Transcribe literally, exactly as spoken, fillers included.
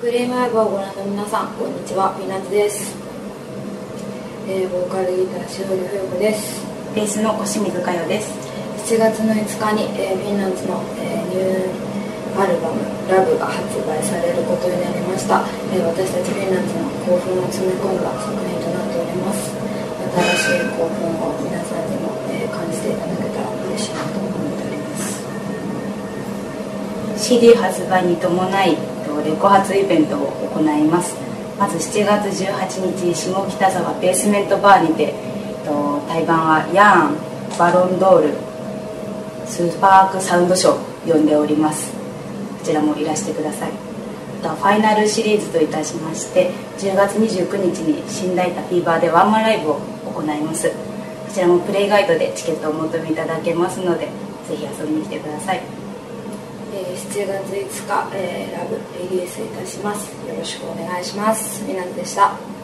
クリームライブをご覧の皆さん、こんにちは、ピーナッツです。えー、ボーカルギター、しおりふよこです。 ベースの小清水佳代です。 しちがつのいつかに、えー、ピーナッツの、えー、ニューアルバム「ラブ」が発売されることになりました。えー、私たちピーナッツの興奮を詰め込んだ作品となっております。新しい興奮を皆さんにも、えー、感じていただけたら嬉しいなと思っております。 シーディー 発売に伴いレコ発イベントを行います。まずしちがつじゅうはちにち、下北沢ベースメントバーにて、対バンはヤーン、バロンドール、スーパークサウンドショー呼んでおります。こちらもいらしてください。あとはファイナルシリーズといたしまして、じゅうがつにじゅうくにちに新大田フィーバーでワンマンライブを行います。こちらもプレイガイドでチケットをお求めいただけますので、ぜひ遊びに来てください。 しちがついつか、えー、ラブリリースいたします。よろしくお願いします。みなつでした。